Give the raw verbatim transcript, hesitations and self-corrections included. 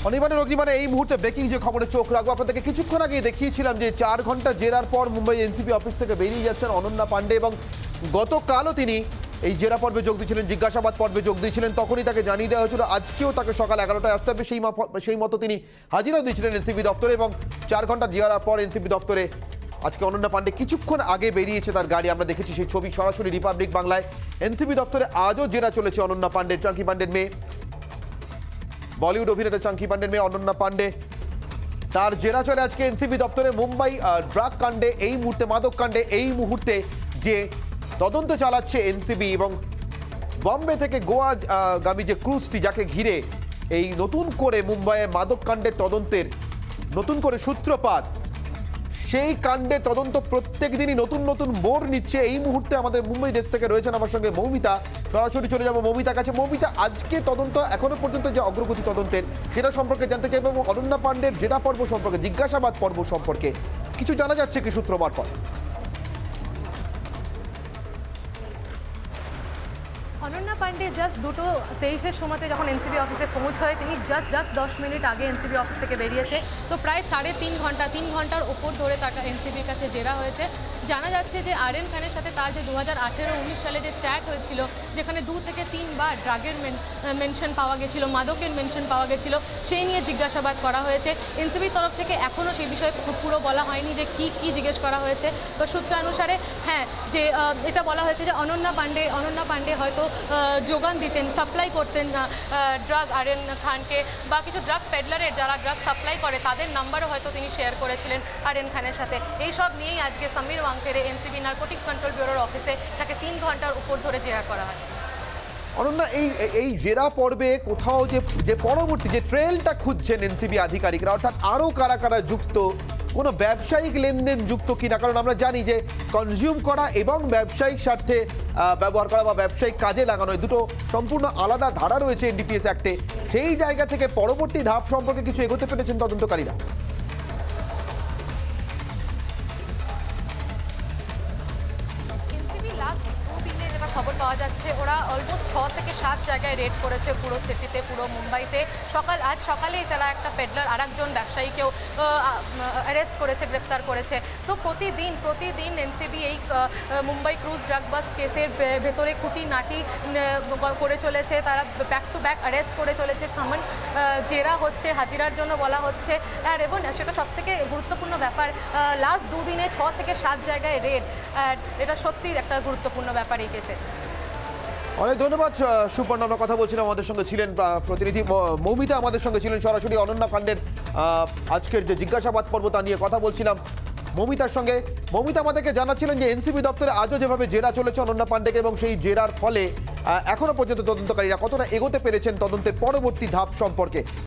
অনির্বাণের অগ্নিবাণে এই মুহূর্তে ব্রেকিং যে খবরে চোখ রাখবো, আপনাদেরকে কিছুক্ষণ আগে দেখিয়েছিলাম যে চার ঘন্টা জেরার পর মুম্বাই এনসিপি অফিস থেকে বেরিয়ে যাচ্ছেন অনন্যা পান্ডে, এবং গতকালও তিনি এই জেরা পর্বে যোগ দিয়েছিলেন, জিজ্ঞাসাবাদ পর্বে যোগ দিয়েছিলেন। তখনই তাকে জানিয়ে দেওয়া হয়েছিল আজকেও তাকে সকাল এগারোটায় আসতে হবে, সেই সেই মতো তিনি হাজিরাও দিয়েছিলেন এনসিপি দপ্তরে। এবং চার ঘন্টা জেরার পর এনসিপি দপ্তরে আজকে অনন্যা পান্ডে কিছুক্ষণ আগে বেরিয়েছে তার গাড়ি, আমরা দেখেছি সেই ছবি সরাসরি রিপাবলিক বাংলায়। এনসিপি দপ্তরে আজও জেরা চলেছে অনন্যা পান্ডে, চাঙ্কি পান্ডের মেয়ে, বলিউড অভিনেতা চাঙ্কি পান্ডের মেয়ে অনন্যা পান্ডে, তার জেরা চলে আজকে এনসিবি দপ্তরে। মুম্বাই ড্রাগ কাণ্ডে, এই মুহূর্তে মাদক কাণ্ডে এই মুহূর্তে যে তদন্ত চালাচ্ছে এনসিবি, এবং বম্বে থেকে গোয়া গামী যে ক্রুজটি যাকে ঘিরে এই নতুন করে মুম্বাইয়ে মাদক কাণ্ডের তদন্তের নতুন করে সূত্রপাত, সেই কাণ্ডে তদন্ত প্রত্যেক দিনই নতুন নতুন মোড় নিচ্ছে। এই মুহূর্তে আমাদের মুম্বাই দেশ থেকে রয়েছেন আমার সঙ্গে মৌমিতা, সরাসরি চলে যাবো মৌমিতার কাছে। মৌমিতা, আজকে তদন্ত এখনো পর্যন্ত যে অগ্রগতি তদন্তের সেটা সম্পর্কে জানতে চাইবো, এবং অনন্যা পান্ডের জেরা পর্ব সম্পর্কে, জিজ্ঞাসাবাদ পর্ব সম্পর্কে কিছু জানা যাচ্ছে কি সূত্র মারফত? অনন্যা পান্ডে জাস্ট দুটো তেইশের সময়তে যখন এনসিবি অফিসে পৌঁছয়, তিনি জাস্ট জাস্ট দশ মিনিট আগে এনসিবি অফিস থেকে বেরিয়েছে। তো প্রায় সাড়ে তিন ঘন্টা তিন ঘন্টার ওপর ধরে তাকে এনসিবির কাছে জেরা হয়েছে। জানা যাচ্ছে যে আর এন খানের সাথে তার যে দু হাজার আঠেরো উনিশ সালে যে চ্যাট হয়েছিল, যেখানে দু থেকে তিনবার ড্রাগের মেনশন পাওয়া গেছিল, মাদকের মেনশন পাওয়া গেছিল, সেই নিয়ে জিজ্ঞাসাবাদ করা হয়েছে। এনসিবির তরফ থেকে এখনও সেই বিষয়ে পুরো বলা হয়নি যে কী কী জিজ্ঞেস করা হয়েছে। তো সূত্রানুসারে হ্যাঁ, যে এটা বলা হয়েছে যে অনন্যা পান্ডে অনন্যা পান্ডে হয়তো যোগান দিতেন, সাপ্লাই করতেন ড্রাগ আর এন খানকে, বা কিছু ড্রাগ পেডলারের যারা ড্রাগ সাপ্লাই করে তাদের নাম্বারও হয়তো তিনি শেয়ার করেছিলেন আর এন খানের সাথে। এইসব নিয়েই আজকে Sameer Wankhede NCB narcotics control ব্যুরোর অফিসে তাকে তিন ঘন্টার উপর ধরে জেরা করা হয়। অনন্যা, এই এই জেরা পর্বে কোথাও যে যে পরবর্তী যে ট্রেলটা খুঁজছেন এনসিবি আধিকারিকরা, অর্থাৎ আরও কারা কারা যুক্ত, কোনো ব্যবসায়িক লেনদেন যুক্ত কিনা? কারণ আমরা জানি যে কনজিউম করা এবং ব্যবসায়িক স্বার্থে ব্যবহার করা বা ব্যবসায়িক কাজে লাগানো দুটো সম্পূর্ণ আলাদা ধারা রয়েছে এনডিপিএস অ্যাক্টে। সেই জায়গা থেকে পরবর্তী ধাপ সম্পর্কে কিছু এগোতে পেরেছেন তদন্তকারীরা? খবর পাওয়া যাচ্ছে ওরা অলমোস্ট ছ থেকে সাত জায়গায় রেড করেছে পুরো সিটিতে, পুরো মুম্বাইতে। সকাল আজ সকালেই যারা একটা পেডলার আর একজন ব্যবসায়ীকেও অ্যারেস্ট করেছে, গ্রেপ্তার করেছে। তো প্রতিদিন প্রতিদিন এনসিবি এই মুম্বাই ক্রুজ ড্রাগ বাস্ট কেসের ভেতরে খুঁটিনাটি করে চলেছে, তারা ব্যাক টু ব্যাক অ্যারেস্ট করে চলেছে, সামান জেরা হচ্ছে, হাজিরার জন্য বলা হচ্ছে। আর এবং সেটা সবথেকে গুরুত্বপূর্ণ ব্যাপার, লাস্ট দুদিনে ছ থেকে সাত জায়গায় রেড, আর এটা সত্যিই একটা গুরুত্বপূর্ণ ব্যাপার এই কেসে। অনেক ধন্যবাদ সুপর্ণা, আমরা কথা বলছিলাম, আমাদের সঙ্গে ছিলেন প্রতিনিধি মৌমিতা, আমাদের সঙ্গে ছিলেন সরাসরি অনন্যা পান্ডের আজকের যে জিজ্ঞাসাবাদ পর্ব তা নিয়ে কথা বলছিলাম মৌমিতার সঙ্গে। মৌমিতা আমাদেরকে জানাচ্ছিলেন যে এনসিবি দপ্তরে আজও যেভাবে জেরা চলেছে অনন্যা পান্ডেকে, এবং সেই জেরার ফলে এখনো পর্যন্ত তদন্তকারীরা কতটা এগোতে পেরেছেন তদন্তের পরবর্তী ধাপ সম্পর্কে।